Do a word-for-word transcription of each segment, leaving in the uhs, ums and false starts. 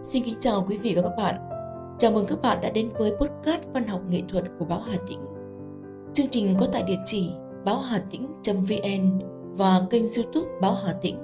Xin kính chào quý vị và các bạn. Chào mừng các bạn đã đến với podcast văn học nghệ thuật của báo Hà Tĩnh. Chương trình có tại địa chỉ báo hà tĩnh chấm vn và kênh YouTube báo Hà Tĩnh.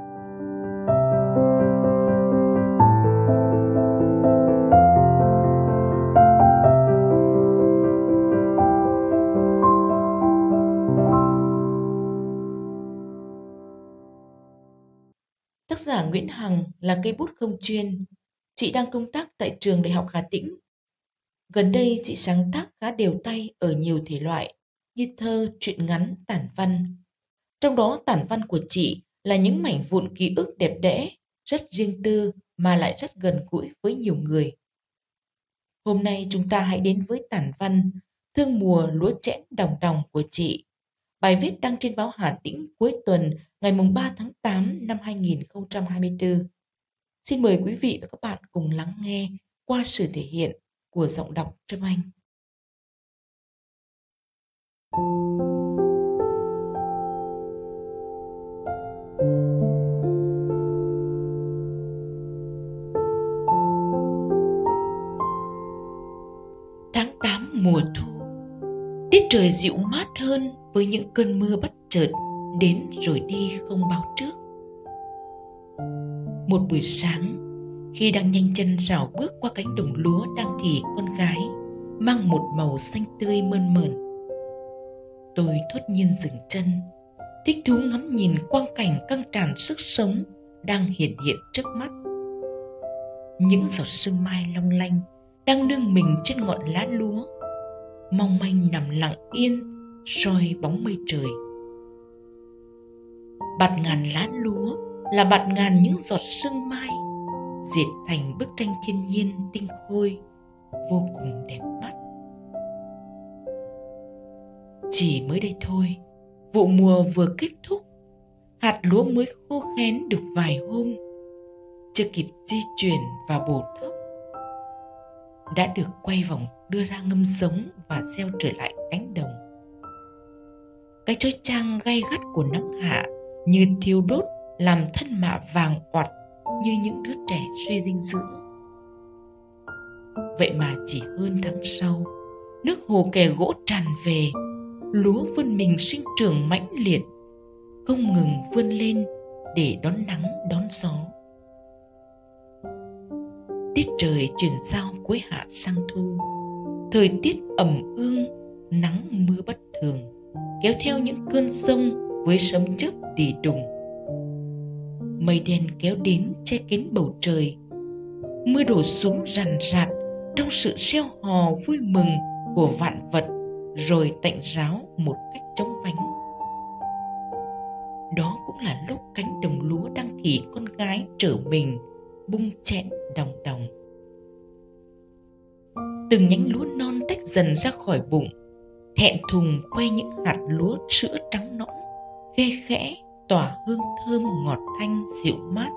Tác giả Nguyễn Hằng là cây bút không chuyên. Chị đang công tác tại trường Đại học Hà Tĩnh. Gần đây chị sáng tác khá đều tay ở nhiều thể loại như thơ, truyện ngắn, tản văn. Trong đó tản văn của chị là những mảnh vụn ký ức đẹp đẽ, rất riêng tư mà lại rất gần gũi với nhiều người. Hôm nay chúng ta hãy đến với tản văn Thương mùa lúa chẽn đồng đồng của chị. Bài viết đăng trên báo Hà Tĩnh cuối tuần ngày ba tháng tám năm hai nghìn không trăm hai mươi tư. Xin mời quý vị và các bạn cùng lắng nghe qua sự thể hiện của giọng đọc Trâm Anh. Tháng tám mùa thu, tiết trời dịu mát hơn với những cơn mưa bất chợt đến rồi đi không báo trước. Một buổi sáng, khi đang nhanh chân rảo bước qua cánh đồng lúa đang thì con gái mang một màu xanh tươi mơn mởn, tôi thốt nhiên dừng chân, thích thú ngắm nhìn quang cảnh căng tràn sức sống đang hiện hiện trước mắt. Những giọt sương mai long lanh đang nương mình trên ngọn lá lúa, mong manh nằm lặng yên soi bóng mây trời. Bạt ngàn lá lúa là bạt ngàn những giọt sương mai dệt thành bức tranh thiên nhiên tinh khôi, vô cùng đẹp mắt. Chỉ mới đây thôi, vụ mùa vừa kết thúc, hạt lúa mới khô khén được vài hôm, chưa kịp di chuyển và bổ thóc, đã được quay vòng đưa ra ngâm giống và gieo trở lại cánh đồng. Cái chói chang gay gắt của nắng hạ như thiêu đốt làm thân mạ vàng oặt như những đứa trẻ suy dinh dưỡng. Vậy mà chỉ hơn tháng sau, nước hồ kè gỗ tràn về, lúa vươn mình sinh trưởng mãnh liệt, không ngừng vươn lên để đón nắng đón gió. Tiết trời chuyển giao cuối hạ sang thu, thời tiết ẩm ương, nắng mưa bất thường, kéo theo những cơn giông với sấm chớp đì đùng. Mây đen kéo đến che kín bầu trời, mưa đổ xuống rằn rạt trong sự reo hò vui mừng của vạn vật, rồi tạnh ráo một cách chóng vánh. Đó cũng là lúc cánh đồng lúa đang thì con gái trở mình bung chẽn đồng đồng. Từng nhánh lúa non tách dần ra khỏi bụng, thẹn thùng khoe những hạt lúa sữa trắng nõn, khe khẽ tỏa hương thơm ngọt thanh dịu mát.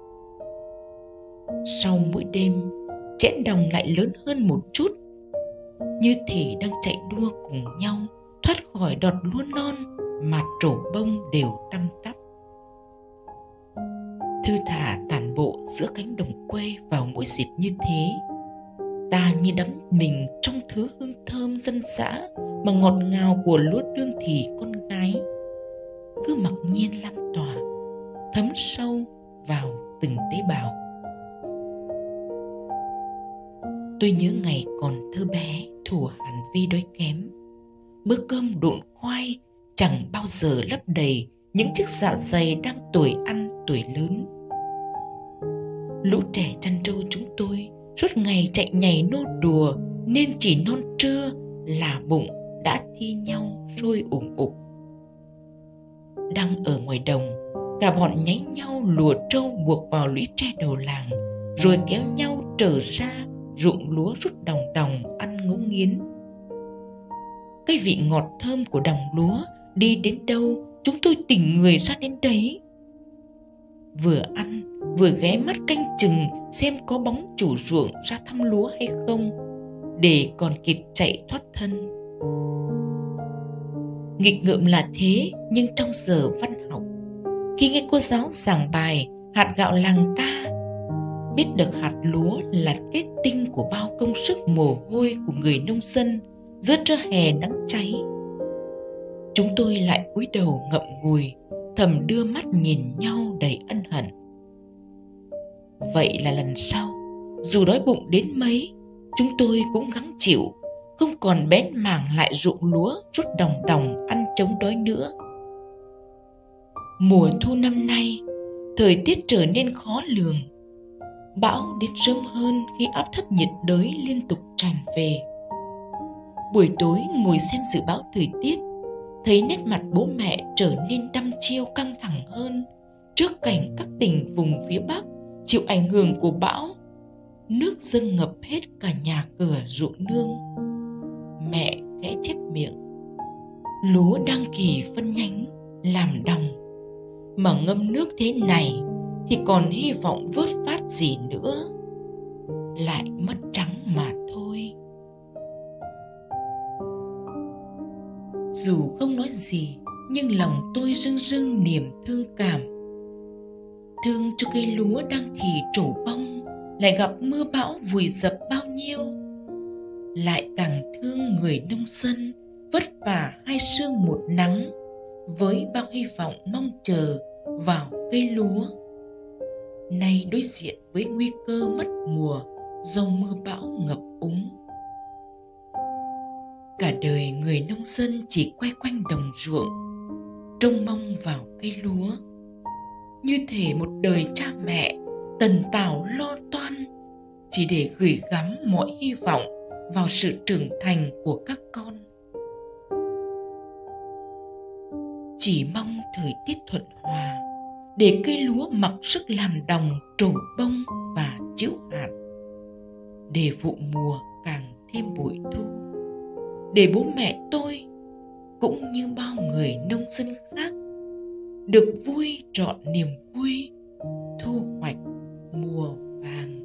Sau mỗi đêm, chẽn đồng lại lớn hơn một chút, như thể đang chạy đua cùng nhau thoát khỏi đọt lúa non mà trổ bông đều tăm tắp. Thư thả tản bộ giữa cánh đồng quê vào mỗi dịp như thế, ta như đắm mình trong thứ hương thơm dân dã mà ngọt ngào của lúa đương thì con gái, cứ mặc nhiên lan tỏa, thấm sâu vào từng tế bào. Tôi nhớ ngày còn thơ bé thuở Hàn Vi đói kém, bữa cơm độn khoai chẳng bao giờ lấp đầy những chiếc dạ dày đang tuổi ăn tuổi lớn. Lũ trẻ chăn trâu chúng tôi suốt ngày chạy nhảy nô đùa, nên chỉ non trưa là bụng đã thi nhau sôi ủng ục. Đang ở ngoài đồng, cả bọn nháy nhau lùa trâu buộc vào lũy tre đầu làng, rồi kéo nhau trở ra ruộng lúa rút đồng đồng ăn ngấu nghiến. Cái vị ngọt thơm của đồng lúa đi đến đâu chúng tôi tỉnh người ra đến đấy. Vừa ăn vừa ghé mắt canh chừng xem có bóng chủ ruộng ra thăm lúa hay không, để còn kịp chạy thoát thân. Nghịch ngợm là thế, nhưng trong giờ văn học, khi nghe cô giáo giảng bài hạt gạo làng ta, biết được hạt lúa là kết tinh của bao công sức mồ hôi của người nông dân giữa trưa hè nắng cháy. Chúng tôi lại cúi đầu ngậm ngùi, thầm đưa mắt nhìn nhau đầy ân hận. Vậy là lần sau, dù đói bụng đến mấy, chúng tôi cũng gắng chịu, không còn bén mảng lại ruộng lúa rút đồng đồng ăn chống đói nữa. Mùa thu năm nay, thời tiết trở nên khó lường. Bão đến sớm hơn khi áp thấp nhiệt đới liên tục tràn về. Buổi tối ngồi xem dự báo thời tiết, thấy nét mặt bố mẹ trở nên đăm chiêu căng thẳng hơn trước cảnh các tỉnh vùng phía Bắc chịu ảnh hưởng của bão. Nước dâng ngập hết cả nhà cửa ruộng nương. Mẹ khẽ chép miệng: lúa đang kỳ phân nhánh, làm đồng, mà ngâm nước thế này thì còn hy vọng vớt phát gì nữa, lại mất trắng mà thôi. Dù không nói gì, nhưng lòng tôi rưng rưng niềm thương cảm. Thương cho cây lúa đang thì trổ bông, lại gặp mưa bão vùi dập bao nhiêu. Lại càng thương người nông dân vất vả hai sương một nắng, với bao hy vọng mong chờ vào cây lúa, nay đối diện với nguy cơ mất mùa do mưa bão ngập úng. Cả đời người nông dân chỉ quay quanh đồng ruộng, trông mong vào cây lúa, như thể một đời cha mẹ tần tảo lo toan, chỉ để gửi gắm mọi hy vọng vào sự trưởng thành của các con. Chỉ mong thời tiết thuận hòa, để cây lúa mặc sức làm đồng trổ bông và chịu hạt, để vụ mùa càng thêm bội thu, để bố mẹ tôi cũng như bao người nông dân khác được vui trọn niềm vui thu hoạch mùa vàng.